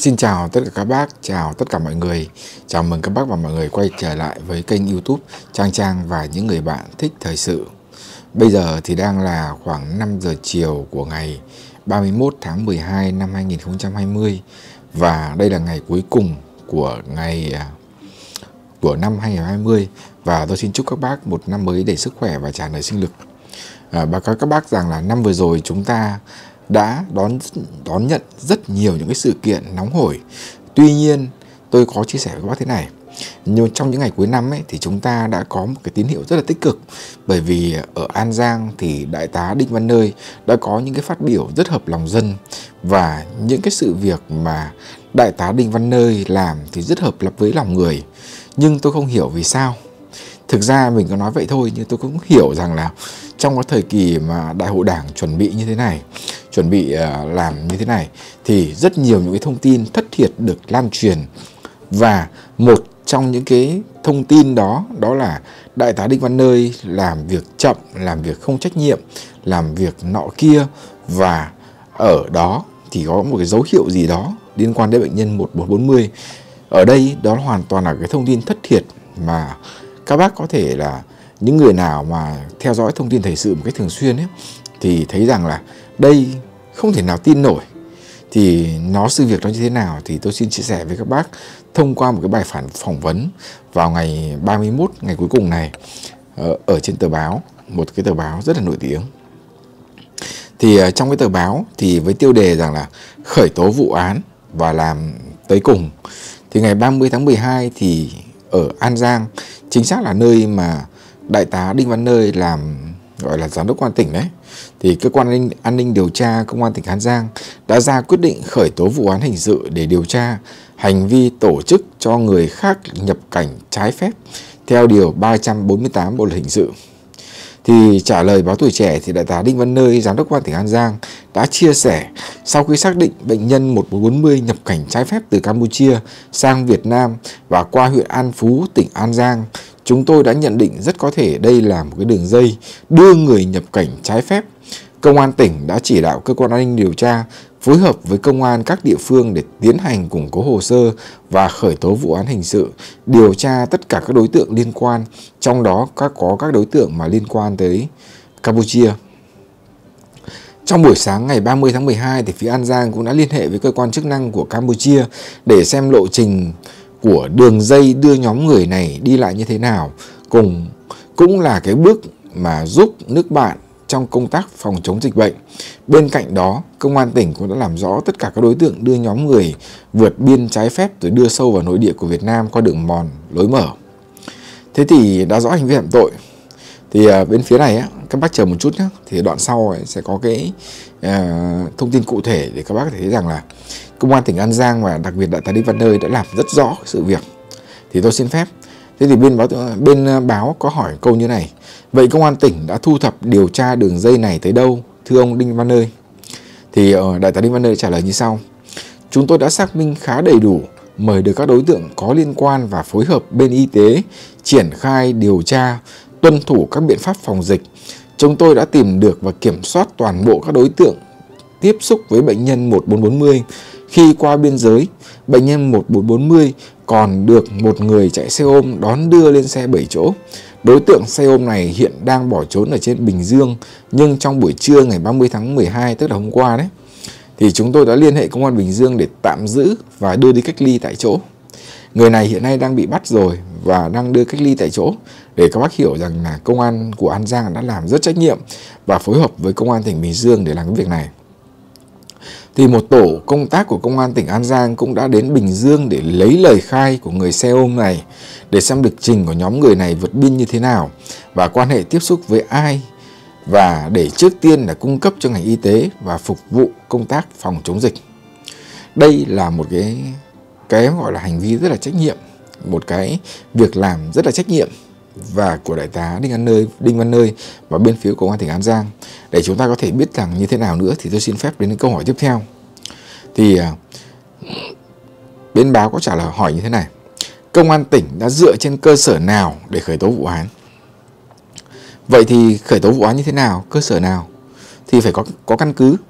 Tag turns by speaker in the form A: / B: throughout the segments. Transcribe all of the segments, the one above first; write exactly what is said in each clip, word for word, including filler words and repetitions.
A: Xin chào tất cả các bác, chào tất cả mọi người. Chào mừng các bác và mọi người quay trở lại với kênh YouTube Trang Trang và những người bạn thích thời sự. Bây giờ thì đang là khoảng năm giờ chiều của ngày ba mươi mốt tháng mười hai năm hai nghìn không trăm hai mươi. Và đây là ngày cuối cùng của ngày của năm hai nghìn không trăm hai mươi. Và tôi xin chúc các bác một năm mới đầy sức khỏe và tràn đầy sinh lực. à, Báo cáo các bác rằng là năm vừa rồi chúng ta đã đón đón nhận rất nhiều những cái sự kiện nóng hổi. Tuy nhiên tôi có chia sẻ với các bác thế này, nhưng trong những ngày cuối năm ấy thì chúng ta đã có một cái tín hiệu rất là tích cực, bởi vì ở An Giang thì Đại tá Đinh Văn Nơi đã có những cái phát biểu rất hợp lòng dân, và những cái sự việc mà Đại tá Đinh Văn Nơi làm thì rất hợp lập với lòng người. Nhưng tôi không hiểu vì sao. Thực ra mình có nói vậy thôi, nhưng tôi cũng hiểu rằng là trong cái thời kỳ mà đại hội đảng chuẩn bị như thế này, chuẩn bị uh, làm như thế này, thì rất nhiều những cái thông tin thất thiệt được lan truyền. Và một trong những cái thông tin đó, đó là Đại tá Đinh Văn Nơi làm việc chậm, làm việc không trách nhiệm, làm việc nọ kia. Và ở đó thì có một cái dấu hiệu gì đó liên quan đến bệnh nhân một bốn bốn mươi. Ở đây đó hoàn toàn là cái thông tin thất thiệt mà các bác có thể là những người nào mà theo dõi thông tin thời sự một cách thường xuyên ấy, thì thấy rằng là đây không thể nào tin nổi. Thì nó sự việc nó như thế nào thì tôi xin chia sẻ với các bác thông qua một cái bài phản phỏng vấn vào ngày ba mươi mốt, ngày cuối cùng này, ở, ở trên tờ báo, một cái tờ báo rất là nổi tiếng. Thì uh, trong cái tờ báo thì với tiêu đề rằng là khởi tố vụ án và làm tới cùng. Thì ngày ba mươi tháng mười hai thì ở An Giang, chính xác là nơi mà Đại tá Đinh Văn Nơi làm gọi là giám đốc công an tỉnh đấy, thì cơ quan an ninh, an ninh điều tra công an tỉnh An Giang đã ra quyết định khởi tố vụ án hình sự để điều tra hành vi tổ chức cho người khác nhập cảnh trái phép theo điều ba trăm bốn mươi tám Bộ luật hình sự. Thì trả lời báo Tuổi Trẻ thì Đại tá Đinh Văn Nơi, giám đốc công an tỉnh An Giang đã chia sẻ sau khi xác định bệnh nhân một bốn bốn mươi nhập cảnh trái phép từ Campuchia sang Việt Nam và qua huyện An Phú, tỉnh An Giang, chúng tôi đã nhận định rất có thể đây là một cái đường dây đưa người nhập cảnh trái phép. Công an tỉnh đã chỉ đạo cơ quan an ninh điều tra phối hợp với công an các địa phương để tiến hành củng cố hồ sơ và khởi tố vụ án hình sự, điều tra tất cả các đối tượng liên quan, trong đó các có các đối tượng mà liên quan tới Campuchia. Trong buổi sáng ngày ba mươi tháng mười hai thì phía An Giang cũng đã liên hệ với cơ quan chức năng của Campuchia để xem lộ trình của đường dây đưa nhóm người này đi lại như thế nào, cùng cũng là cái bước mà giúp nước bạn trong công tác phòng chống dịch bệnh. Bên cạnh đó, công an tỉnh cũng đã làm rõ tất cả các đối tượng đưa nhóm người vượt biên trái phép rồi đưa sâu vào nội địa của Việt Nam qua đường mòn, lối mở. Thế thì đã rõ hành vi phạm tội. Thì uh, bên phía này á, các bác chờ một chút nhé, thì đoạn sau ấy sẽ có cái uh, thông tin cụ thể để các bác thấy rằng là công an tỉnh An Giang và đặc biệt Đại tá Đinh Văn Nơi đã làm rất rõ sự việc. Thì tôi xin phép. Thế thì bên báo bên báo có hỏi câu như này: vậy công an tỉnh đã thu thập điều tra đường dây này tới đâu, thưa ông Đinh Văn Nơi? Thì uh, Đại tá Đinh Văn Nơi trả lời như sau: chúng tôi đã xác minh khá đầy đủ, mời được các đối tượng có liên quan và phối hợp bên y tế triển khai điều tra, tuân thủ các biện pháp phòng dịch. Chúng tôi đã tìm được và kiểm soát toàn bộ các đối tượng tiếp xúc với bệnh nhân một bốn bốn mươi. Khi qua biên giới, bệnh nhân một bốn bốn mươi còn được một người chạy xe ôm đón đưa lên xe bảy chỗ. Đối tượng xe ôm này hiện đang bỏ trốn ở trên Bình Dương, nhưng trong buổi trưa ngày ba mươi tháng mười hai, tức là hôm qua đấy, thì chúng tôi đã liên hệ công an Bình Dương để tạm giữ và đưa đi cách ly tại chỗ. Người này hiện nay đang bị bắt rồi và đang đưa cách ly tại chỗ, để các bác hiểu rằng là công an của An Giang đã làm rất trách nhiệm và phối hợp với công an tỉnh Bình Dương để làm cái việc này. Thì một tổ công tác của công an tỉnh An Giang cũng đã đến Bình Dương để lấy lời khai của người xe ôm này, để xem lịch trình của nhóm người này vượt biên như thế nào và quan hệ tiếp xúc với ai, và để trước tiên là cung cấp cho ngành y tế và phục vụ công tác phòng chống dịch. Đây là một cái cái gọi là hành vi rất là trách nhiệm, một cái việc làm rất là trách nhiệm và của Đại tá Đinh Văn Nơi, Đinh Văn Nơi và bên phía của công an tỉnh An Giang. Để chúng ta có thể biết rằng như thế nào nữa thì tôi xin phép đến câu hỏi tiếp theo. Thì bên báo có trả lời hỏi như thế này: công an tỉnh đã dựa trên cơ sở nào để khởi tố vụ án? Vậy thì khởi tố vụ án như thế nào, cơ sở nào? Thì phải có, có căn cứ.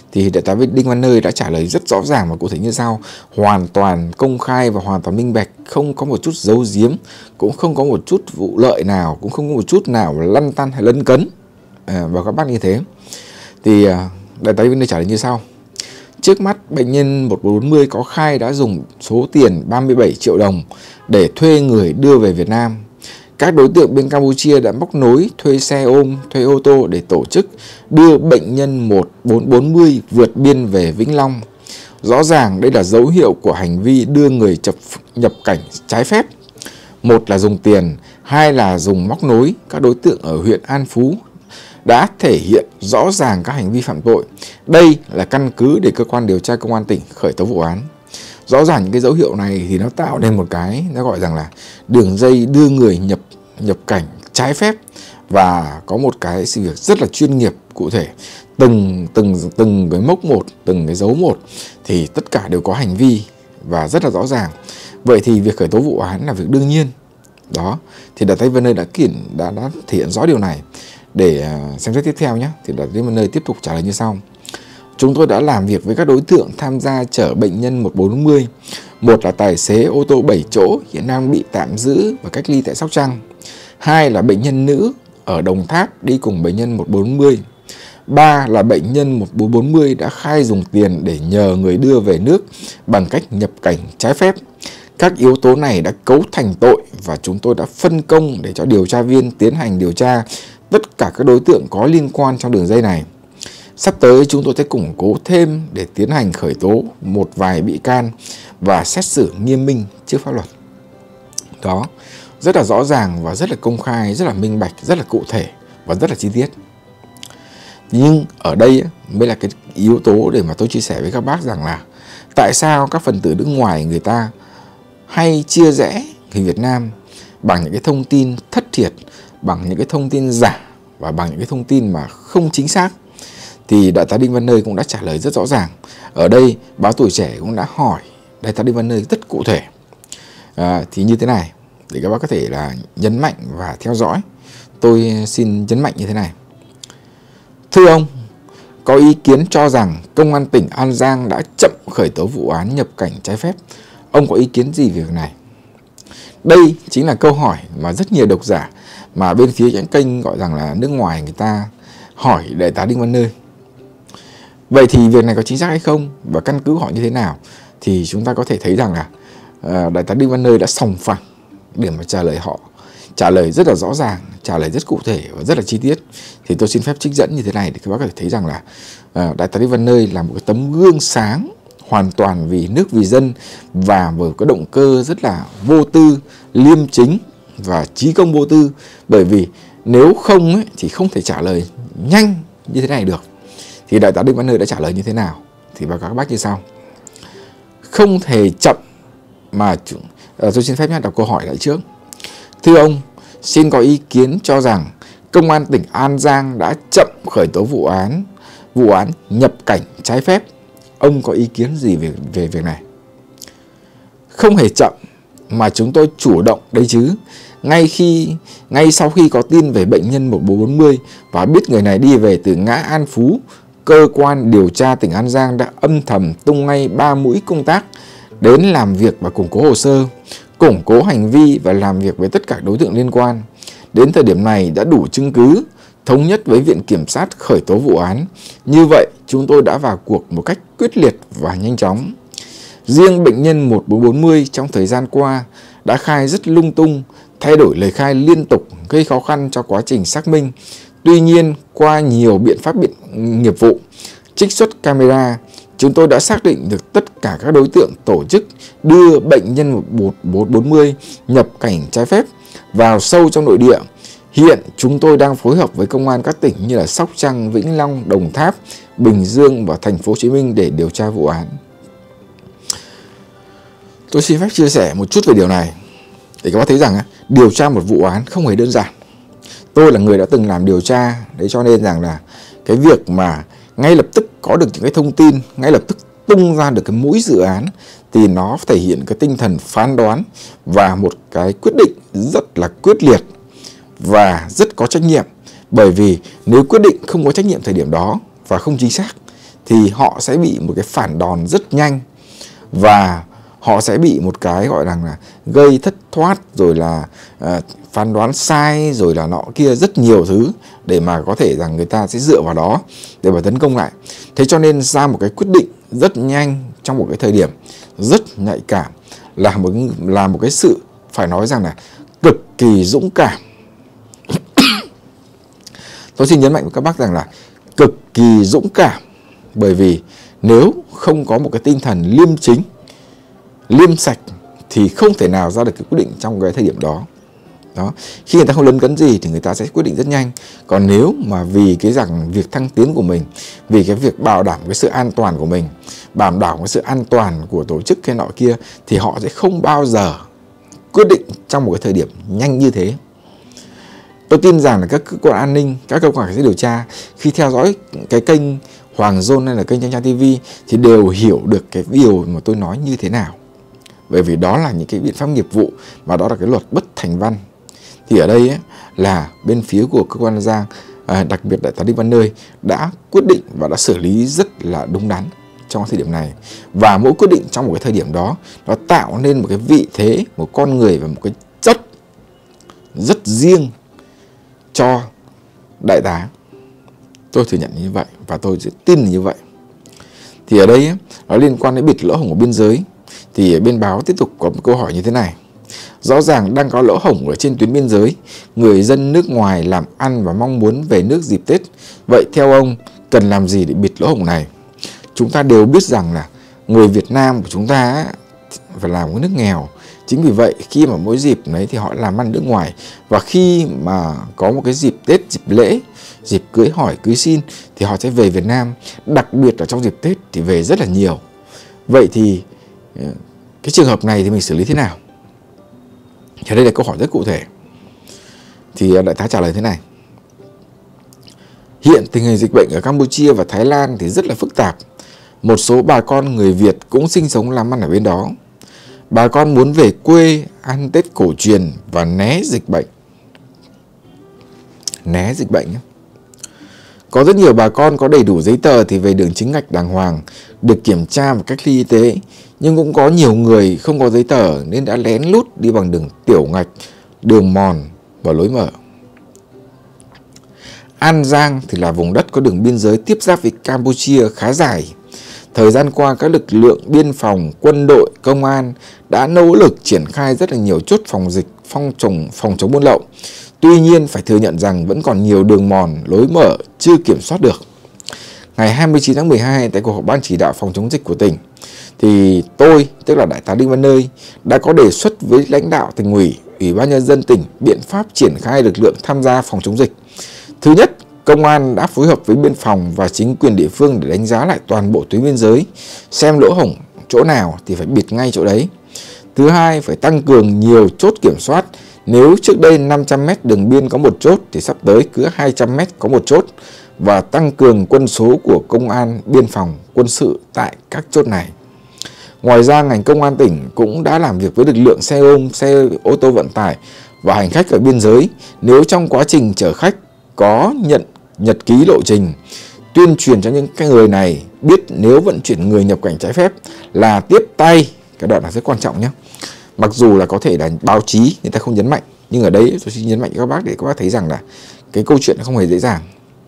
A: Thì đại tá Đinh Văn Nơi đã trả lời rất rõ ràng và cụ thể như sau: hoàn toàn công khai và hoàn toàn minh bạch, không có một chút giấu giếm, cũng không có một chút vụ lợi nào, cũng không có một chút nào lăn tăn hay lấn cấn à, và các bác như thế. Thì đại tá Đinh Văn Nơi trả lời như sau: trước mắt bệnh nhân một bốn bốn mươi có khai đã dùng số tiền ba mươi bảy triệu đồng để thuê người đưa về Việt Nam. Các đối tượng bên Campuchia đã móc nối thuê xe ôm, thuê ô tô để tổ chức đưa bệnh nhân một bốn bốn mươi vượt biên về Vĩnh Long. Rõ ràng đây là dấu hiệu của hành vi đưa người nhập, nhập cảnh trái phép. Một là dùng tiền, hai là dùng móc nối. Các đối tượng ở huyện An Phú đã thể hiện rõ ràng các hành vi phạm tội. Đây là căn cứ để cơ quan điều tra công an tỉnh khởi tố vụ án. Rõ ràng những cái dấu hiệu này thì nó tạo nên một cái, nó gọi rằng là đường dây đưa người nhập nhập cảnh trái phép, và có một cái sự việc rất là chuyên nghiệp cụ thể, từng từng từng cái mốc một, từng cái dấu một thì tất cả đều có hành vi và rất là rõ ràng. Vậy thì việc khởi tố vụ án là việc đương nhiên. Đó, thì đại tá Đinh Văn Nơi đã kiện đã đã thể hiện rõ điều này. Để xem xét tiếp theo nhé, thì đại tá Đinh Văn Nơi tiếp tục trả lời như sau: chúng tôi đã làm việc với các đối tượng tham gia chở bệnh nhân một bốn bốn mươi. Một là tài xế ô tô bảy chỗ hiện đang bị tạm giữ và cách ly tại Sóc Trăng. Hai là bệnh nhân nữ ở Đồng Tháp đi cùng bệnh nhân một bốn bốn mươi. Ba là bệnh nhân một bốn bốn mươi đã khai dùng tiền để nhờ người đưa về nước bằng cách nhập cảnh trái phép. Các yếu tố này đã cấu thành tội và chúng tôi đã phân công để cho điều tra viên tiến hành điều tra tất cả các đối tượng có liên quan trong đường dây này. Sắp tới chúng tôi sẽ củng cố thêm để tiến hành khởi tố một vài bị can và xét xử nghiêm minh trước pháp luật. Đó, rất là rõ ràng và rất là công khai, rất là minh bạch, rất là cụ thể và rất là chi tiết. Nhưng ở đây mới là cái yếu tố để mà tôi chia sẻ với các bác rằng là tại sao các phần tử nước ngoài người ta hay chia rẽ người Việt Nam bằng những cái thông tin thất thiệt, bằng những cái thông tin giả và bằng những cái thông tin mà không chính xác. Thì đại tá Đinh Văn Nơi cũng đã trả lời rất rõ ràng. Ở đây báo Tuổi Trẻ cũng đã hỏi đại tá Đinh Văn Nơi rất cụ thể. À, thì như thế này, để các bác có thể là nhấn mạnh và theo dõi, tôi xin nhấn mạnh như thế này: thưa ông, có ý kiến cho rằng Công an tỉnh An Giang đã chậm khởi tố vụ án nhập cảnh trái phép. Ông có ý kiến gì về việc này? Đây chính là câu hỏi mà rất nhiều độc giả mà bên phía những kênh gọi rằng là nước ngoài người ta hỏi đại tá Đinh Văn Nơi. Vậy thì việc này có chính xác hay không và căn cứ hỏi như thế nào? Thì chúng ta có thể thấy rằng là uh, đại tá Đinh Văn Nơi đã sòng phẳng để mà trả lời họ, trả lời rất là rõ ràng, trả lời rất cụ thể và rất là chi tiết. Thì tôi xin phép trích dẫn như thế này để các bác có thể thấy rằng là uh, đại tá Đinh Văn Nơi là một cái tấm gương sáng, hoàn toàn vì nước vì dân và với cái động cơ rất là vô tư, liêm chính và chí công vô tư. Bởi vì nếu không ấy, thì không thể trả lời nhanh như thế này được. Thì đại tá Đinh Văn Nơi đã trả lời như thế nào? Thì báo cáo các bác như sau: không thể chậm mà chúng, à, tôi xin phép nhắc đọc câu hỏi lại trước. Thưa ông, xin có ý kiến cho rằng Công an tỉnh An Giang đã chậm khởi tố vụ án vụ án nhập cảnh trái phép. Ông có ý kiến gì về, về việc này? Không hề chậm mà chúng tôi chủ động đấy chứ. Ngay khi ngay sau khi có tin về bệnh nhân một bốn bốn mươi và biết người này đi về từ ngã An Phú, cơ quan điều tra tỉnh An Giang đã âm thầm tung ngay ba mũi công tác đến làm việc và củng cố hồ sơ, củng cố hành vi và làm việc với tất cả đối tượng liên quan. Đến thời điểm này đã đủ chứng cứ, thống nhất với Viện Kiểm sát khởi tố vụ án. Như vậy, chúng tôi đã vào cuộc một cách quyết liệt và nhanh chóng. Riêng bệnh nhân một bốn bốn mươi trong thời gian qua đã khai rất lung tung, thay đổi lời khai liên tục, gây khó khăn cho quá trình xác minh. Tuy nhiên, qua nhiều biện pháp biện nghiệp vụ, trích xuất camera, chúng tôi đã xác định được tất cả các đối tượng tổ chức đưa bệnh nhân một bốn bốn mươi nhập cảnh trái phép vào sâu trong nội địa. Hiện chúng tôi đang phối hợp với công an các tỉnh như là Sóc Trăng, Vĩnh Long, Đồng Tháp, Bình Dương và Thành phố Hồ Chí Minh để điều tra vụ án. Tôi xin phép chia sẻ một chút về điều này để các bác thấy rằng điều tra một vụ án không hề đơn giản. Tôi là người đã từng làm điều tra, đấy cho nên rằng là cái việc mà ngay lập tức có được những cái thông tin, ngay lập tức tung ra được cái mũi dự án thì nó thể hiện cái tinh thần phán đoán và một cái quyết định rất là quyết liệt và rất có trách nhiệm. Bởi vì nếu quyết định không có trách nhiệm thời điểm đó và không chính xác thì họ sẽ bị một cái phản đòn rất nhanh, và họ sẽ bị một cái gọi rằng là gây thất thoát, rồi là uh, phán đoán sai, rồi là nọ kia, rất nhiều thứ để mà có thể rằng người ta sẽ dựa vào đó để mà tấn công lại. Thế cho nên ra một cái quyết định rất nhanh trong một cái thời điểm rất nhạy cảm là một, là một cái sự phải nói rằng là cực kỳ dũng cảm. Tôi xin nhấn mạnh với các bác rằng là cực kỳ dũng cảm, bởi vì nếu không có một cái tinh thần liêm chính, liêm sạch thì không thể nào ra được cái quyết định trong cái thời điểm đó. Đó. Khi người ta không lấn cấn gì thì người ta sẽ quyết định rất nhanh. Còn nếu mà vì cái rằng việc thăng tiến của mình, vì cái việc bảo đảm cái sự an toàn của mình, bảo đảm cái sự an toàn của tổ chức cái nọ kia, thì họ sẽ không bao giờ quyết định trong một cái thời điểm nhanh như thế. Tôi tin rằng là các cơ quan an ninh, các cơ quan cảnh sát điều tra khi theo dõi cái kênh Hoàng Zone hay là kênh Chang Chang ti vi thì đều hiểu được cái điều mà tôi nói như thế nào. Bởi vì đó là những cái biện pháp nghiệp vụ, và đó là cái luật bất thành văn. Thì ở đây ấy, là bên phía của cơ quan An Giang, à, đặc biệt đại tá Đinh Văn Nơi đã quyết định và đã xử lý rất là đúng đắn trong thời điểm này. Và mỗi quyết định trong một cái thời điểm đó, nó tạo nên một cái vị thế, một con người và một cái chất rất riêng cho đại tá. Tôi thừa nhận như vậy và tôi sẽ tin như vậy. Thì ở đây ấy, nó liên quan đến bịt lỗ hổng của biên giới. Thì bên báo tiếp tục có một câu hỏi như thế này: rõ ràng đang có lỗ hổng ở trên tuyến biên giới, người dân nước ngoài làm ăn và mong muốn về nước dịp Tết. Vậy theo ông cần làm gì để bịt lỗ hổng này? Chúng ta đều biết rằng là người Việt Nam của chúng ta phải làm cái nước nghèo. Chính vì vậy khi mà mỗi dịp đấy thì họ làm ăn nước ngoài, và khi mà có một cái dịp Tết, dịp lễ, dịp cưới hỏi, cưới xin thì họ sẽ về Việt Nam. Đặc biệt là trong dịp Tết thì về rất là nhiều. Vậy thì cái trường hợp này thì mình xử lý thế nào? Thì đây là câu hỏi rất cụ thể. Thì đại tá trả lời thế này: hiện tình hình dịch bệnh ở Campuchia và Thái Lan thì rất là phức tạp. Một số bà con người Việt cũng sinh sống làm ăn ở bên đó. Bà con muốn về quê ăn Tết cổ truyền và né dịch bệnh. Né dịch bệnh. Có rất nhiều bà con có đầy đủ giấy tờ thì về đường chính ngạch đàng hoàng, được kiểm tra và cách ly y tế. Nhưng cũng có nhiều người không có giấy tờ nên đã lén lút đi bằng đường tiểu ngạch, đường mòn và lối mở. An Giang thì là vùng đất có đường biên giới tiếp giáp với Campuchia khá dài. Thời gian qua, các lực lượng biên phòng, quân đội, công an đã nỗ lực triển khai rất là nhiều chốt phòng dịch, phòng chống, phòng chống buôn lậu. Tuy nhiên, phải thừa nhận rằng vẫn còn nhiều đường mòn, lối mở chưa kiểm soát được. Ngày hai mươi chín tháng mười hai, tại cuộc họp ban chỉ đạo phòng chống dịch của tỉnh, thì tôi, tức là đại tá Đinh Văn Nơi, đã có đề xuất với lãnh đạo tỉnh ủy, ủy ban nhân dân tỉnh biện pháp triển khai lực lượng tham gia phòng chống dịch. Thứ nhất, công an đã phối hợp với biên phòng và chính quyền địa phương để đánh giá lại toàn bộ tuyến biên giới, xem lỗ hổng chỗ nào thì phải bịt ngay chỗ đấy. Thứ hai, phải tăng cường nhiều chốt kiểm soát. Nếu trước đây năm trăm mét đường biên có một chốt thì sắp tới cứ hai trăm mét có một chốt, và tăng cường quân số của công an, biên phòng, quân sự tại các chốt này. Ngoài ra, ngành công an tỉnh cũng đã làm việc với lực lượng xe ôm, xe ô tô vận tải và hành khách ở biên giới. Nếu trong quá trình chở khách có nhận nhật ký lộ trình, tuyên truyền cho những cái người này biết nếu vận chuyển người nhập cảnh trái phép là tiếp tay. Cái đoạn này rất quan trọng nhé. Mặc dù là có thể là báo chí người ta không nhấn mạnh, nhưng ở đây tôi xin nhấn mạnh cho các bác để các bác thấy rằng là cái câu chuyện không hề dễ dàng.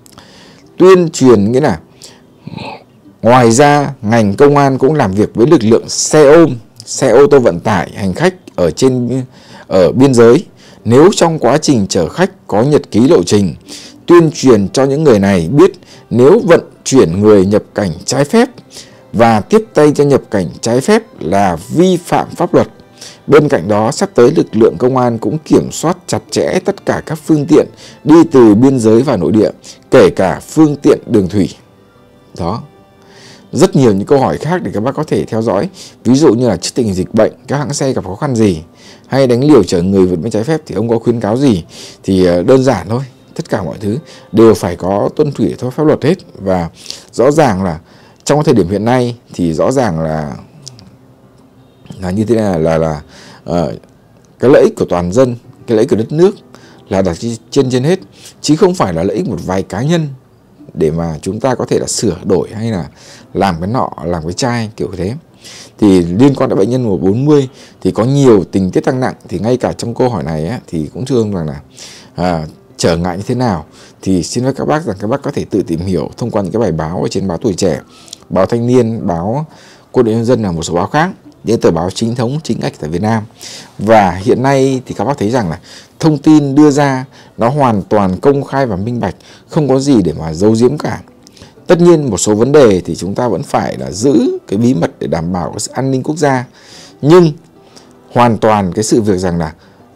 A: Tuyên truyền nghĩa là ngoài ra ngành công an cũng làm việc với lực lượng xe ôm, xe ô tô vận tải hành khách ở trên ở biên giới. Nếu trong quá trình chở khách có nhật ký lộ trình, tuyên truyền cho những người này biết nếu vận chuyển người nhập cảnh trái phép và tiếp tay cho nhập cảnh trái phép là vi phạm pháp luật. Bên cạnh đó, sắp tới lực lượng công an cũng kiểm soát chặt chẽ tất cả các phương tiện đi từ biên giới vào nội địa, kể cả phương tiện đường thủy. Đó. Rất nhiều những câu hỏi khác để các bác có thể theo dõi. Ví dụ như là trước tình hình dịch bệnh, các hãng xe gặp khó khăn gì, hay đánh liều chở người vượt biên trái phép thì ông có khuyến cáo gì. Thì đơn giản thôi, tất cả mọi thứ đều phải có tuân thủ theo pháp luật hết. Và rõ ràng là trong thời điểm hiện nay thì rõ ràng là là như thế này, là là uh, cái lợi ích của toàn dân, cái lợi ích của đất nước là đặt trên trên hết, chứ không phải là lợi ích một vài cá nhân để mà chúng ta có thể là sửa đổi hay là làm cái nọ làm cái chai kiểu thế. Thì liên quan đến bệnh nhân mùa bốn mươi thì có nhiều tình tiết tăng nặng, thì ngay cả trong câu hỏi này á, thì cũng thưa ông rằng là à, trở ngại như thế nào thì xin với các bác rằng các bác có thể tự tìm hiểu thông qua những cái bài báo ở trên báo Tuổi Trẻ, báo Thanh Niên, báo Quân đội Nhân dân là một số báo khác, những tờ báo chính thống chính ngạch tại Việt Nam. Và hiện nay thì các bác thấy rằng là thông tin đưa ra nó hoàn toàn công khai và minh bạch, không có gì để mà giấu giếm cả. Tất nhiên một số vấn đề thì chúng ta vẫn phải là giữ cái bí mật để đảm bảo cái sự an ninh quốc gia. Nhưng hoàn toàn cái sự việc rằng là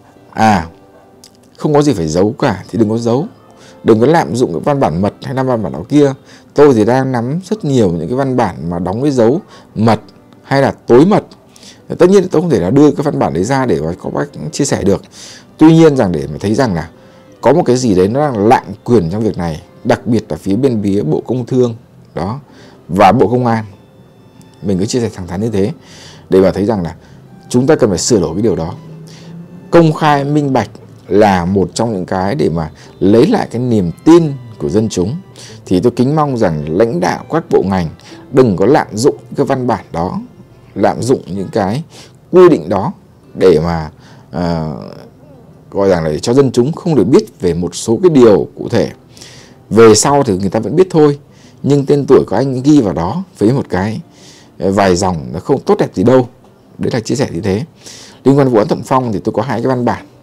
A: à không có gì phải giấu cả thì đừng có giấu. Đừng có lạm dụng cái văn bản mật hay là văn bản nào kia. Tôi thì đang nắm rất nhiều những cái văn bản mà đóng cái dấu mật hay là tối mật. Tất nhiên tôi không thể là đưa cái văn bản đấy ra để có bác chia sẻ được. Tuy nhiên rằng để mà thấy rằng là có một cái gì đấy nó đang lạm quyền trong việc này, đặc biệt là phía bên phía Bộ Công Thương đó và Bộ Công an. Mình cứ chia sẻ thẳng thắn như thế để mà thấy rằng là chúng ta cần phải sửa đổi cái điều đó. Công khai minh bạch là một trong những cái để mà lấy lại cái niềm tin của dân chúng. Thì tôi kính mong rằng lãnh đạo các bộ ngành đừng có lạm dụng cái văn bản đó, lạm dụng những cái quy định đó để mà uh, gọi rằng là để cho dân chúng không được biết về một số cái điều cụ thể. Về sau thì người ta vẫn biết thôi, nhưng tên tuổi của anh ghi vào đó với một cái vài dòng nó không tốt đẹp gì đâu. Đấy là chia sẻ như thế. Liên quan vụ án Thuận Phong thì tôi có hai cái văn bản.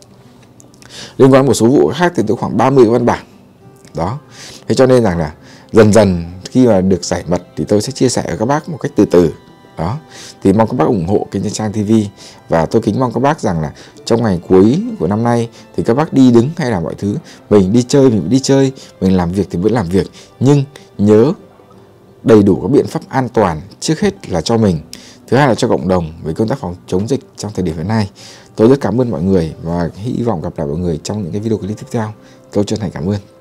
A: Liên quan một số vụ khác thì tôi khoảng ba mươi cái văn bản. Đó. Thế cho nên rằng là dần dần khi mà được giải mật thì tôi sẽ chia sẻ với các bác một cách từ từ. Đó. Thì mong các bác ủng hộ kênh Nha Trang ti vi. Và tôi kính mong các bác rằng là trong ngày cuối của năm nay thì các bác đi đứng hay là mọi thứ, mình đi chơi mình đi chơi, mình làm việc thì vẫn làm việc, nhưng nhớ đầy đủ các biện pháp an toàn, trước hết là cho mình, thứ hai là cho cộng đồng với công tác phòng chống dịch trong thời điểm hiện nay. Tôi rất cảm ơn mọi người và hy vọng gặp lại mọi người trong những cái video clip tiếp theo. Tôi chân thành cảm ơn.